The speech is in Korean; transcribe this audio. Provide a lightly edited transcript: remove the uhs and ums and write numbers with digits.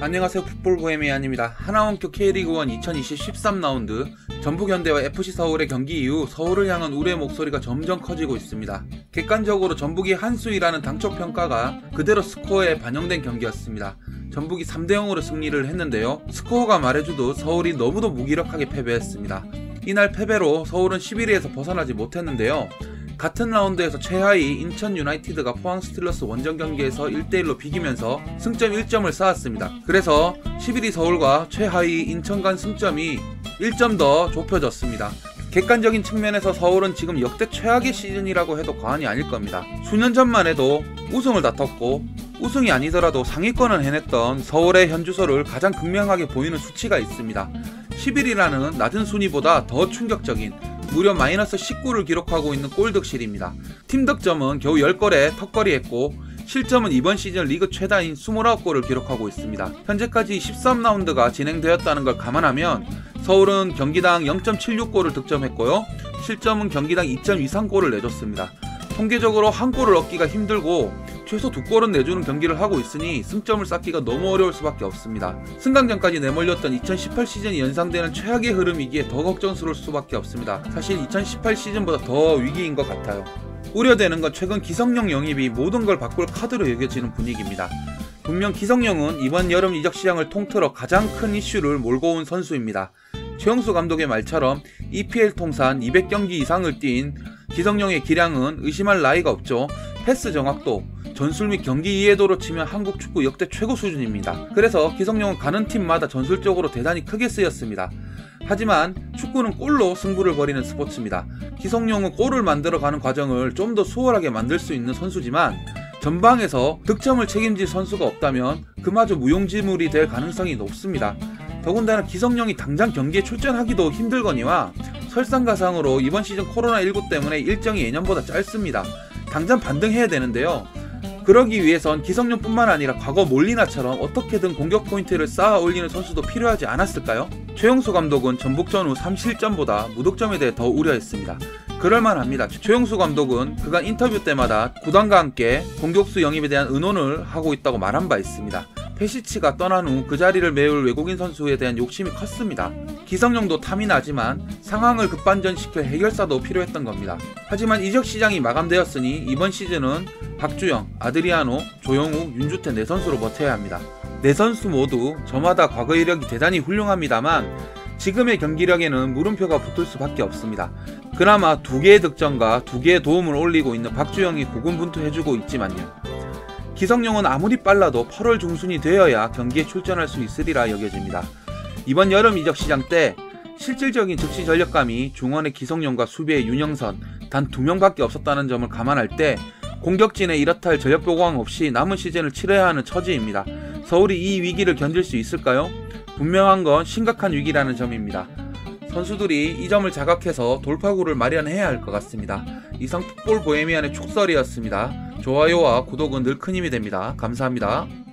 안녕하세요, 풋볼 보헤미안입니다. 하나원큐 K리그1 2020 13라운드 전북현대와 FC서울의 경기 이후 서울을 향한 우려의 목소리가 점점 커지고 있습니다. 객관적으로 전북이 한 수위라는 당초 평가가 그대로 스코어에 반영된 경기였습니다. 전북이 3대0으로 승리를 했는데요. 스코어가 말해주듯 서울이 너무도 무기력하게 패배했습니다. 이날 패배로 서울은 11위에서 벗어나지 못했는데요. 같은 라운드에서 최하위 인천 유나이티드가 포항 스틸러스 원정 경기에서 1대1로 비기면서 승점 1점을 쌓았습니다. 그래서 11위 서울과 최하위 인천 간 승점이 1점 더 좁혀졌습니다. 객관적인 측면에서 서울은 지금 역대 최악의 시즌이라고 해도 과언이 아닐 겁니다. 수년 전만 해도 우승을 다퉜고 우승이 아니더라도 상위권을 해냈던 서울의 현주소를 가장 극명하게 보이는 수치가 있습니다. 11위라는 낮은 순위보다 더 충격적인 무려 마이너스 19를 기록하고 있는 골득실입니다. 팀 득점은 겨우 10골에 턱걸이했고 실점은 이번 시즌 리그 최다인 29골을 기록하고 있습니다. 현재까지 13라운드가 진행되었다는 걸 감안하면 서울은 경기당 0.76골을 득점했고요. 실점은 경기당 2.23골을 내줬습니다. 통계적으로 한 골을 얻기가 힘들고 최소 2골은 내주는 경기를 하고 있으니 승점을 쌓기가 너무 어려울 수밖에 없습니다. 승강전까지 내몰렸던 2018 시즌이 연상되는 최악의 흐름이기에 더 걱정스러울 수밖에 없습니다. 사실 2018 시즌보다 더 위기인 것 같아요. 우려되는 건 최근 기성용 영입이 모든 걸 바꿀 카드로 여겨지는 분위기입니다. 분명 기성용은 이번 여름 이적 시장을 통틀어 가장 큰 이슈를 몰고 온 선수입니다. 최용수 감독의 말처럼 EPL 통산 200경기 이상을 뛴 기성용의 기량은 의심할 나위가 없죠. 패스 정확도, 전술 및 경기 이해도로 치면 한국 축구 역대 최고 수준입니다. 그래서 기성용은 가는 팀마다 전술적으로 대단히 크게 쓰였습니다. 하지만 축구는 골로 승부를 벌이는 스포츠입니다. 기성용은 골을 만들어가는 과정을 좀 더 수월하게 만들 수 있는 선수지만 전방에서 득점을 책임질 선수가 없다면 그마저 무용지물이 될 가능성이 높습니다. 더군다나 기성용이 당장 경기에 출전하기도 힘들거니와 설상가상으로 이번 시즌 코로나19 때문에 일정이 예년보다 짧습니다. 당장 반등해야 되는데요. 그러기 위해선 기성용뿐만 아니라 과거 몰리나처럼 어떻게든 공격 포인트를 쌓아 올리는 선수도 필요하지 않았을까요? 최용수 감독은 전북전 후 3실점보다 무득점에 대해 더 우려했습니다. 그럴만합니다. 최용수 감독은 그간 인터뷰 때마다 구단과 함께 공격수 영입에 대한 의논을 하고 있다고 말한 바 있습니다. 페시치가 떠난 후 그 자리를 메울 외국인 선수에 대한 욕심이 컸습니다. 기성용도 탐이 나지만 상황을 급반전시킬 해결사도 필요했던 겁니다. 하지만 이적 시장이 마감되었으니 이번 시즌은 박주영, 아드리아노, 조영욱, 윤주태 4선수로 버텨야 합니다. 4선수 모두 저마다 과거 이력이 대단히 훌륭합니다만 지금의 경기력에는 물음표가 붙을 수밖에 없습니다. 그나마 2개의 득점과 2개의 도움을 올리고 있는 박주영이 고군분투해주고 있지만요. 기성용은 아무리 빨라도 8월 중순이 되어야 경기에 출전할 수 있으리라 여겨집니다. 이번 여름 이적 시장 때 실질적인 즉시 전력감이 중원의 기성용과 수비의 윤영선 단 2명밖에 없었다는 점을 감안할 때 공격진에 이렇다 할 전력 보강 없이 남은 시즌을 치러야 하는 처지입니다. 서울이 이 위기를 견딜 수 있을까요? 분명한 건 심각한 위기라는 점입니다. 선수들이 이 점을 자각해서 돌파구를 마련해야 할 것 같습니다. 이상 풋볼 보헤미안의 촉설이었습니다. 좋아요와 구독은 늘 큰 힘이 됩니다. 감사합니다.